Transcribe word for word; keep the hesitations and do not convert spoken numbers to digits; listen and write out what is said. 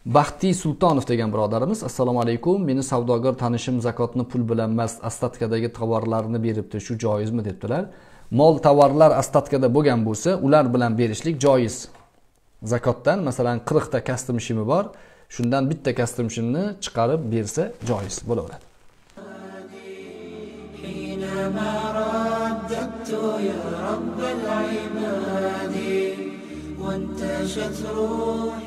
Baxtiy Sultonov degan birodarimiz, assalomu alaykum. Meni savdogar tanishim zakotni pul bilan emas, ostatkadagi tovarlarni beribdi. Shu joizmi debdilar. Mol tovarlar ostatkada bo'lgan bo'lsa, ular bilan berishlik joiz. Zakotdan masalan qirq ta custom shimi bor. Shundan bitta custom shimni chiqarib bersa joiz bo'laveradi. وانتشت روحي